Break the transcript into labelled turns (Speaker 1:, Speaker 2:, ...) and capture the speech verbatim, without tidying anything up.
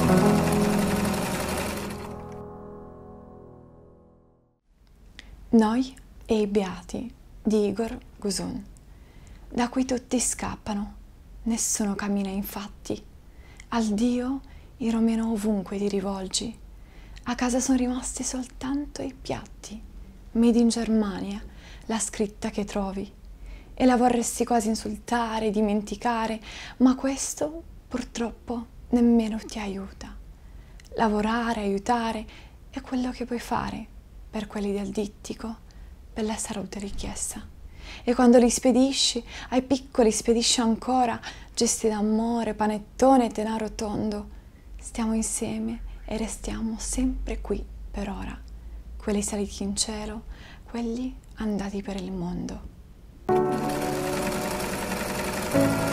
Speaker 1: Noi e i beati di Igor Gusun, da cui tutti scappano, nessuno cammina infatti, al Dio i romeno ovunque ti rivolgi, a casa sono rimasti soltanto i piatti, made in Germania, la scritta che trovi, e la vorresti quasi insultare, dimenticare, ma questo purtroppo nemmeno ti aiuta. Lavorare, aiutare è quello che puoi fare per quelli del dittico, per la salute richiesta. E quando li spedisci, ai piccoli spedisci ancora gesti d'amore, panettone e denaro tondo. Stiamo insieme e restiamo sempre qui per ora, quelli saliti in cielo, quelli andati per il mondo.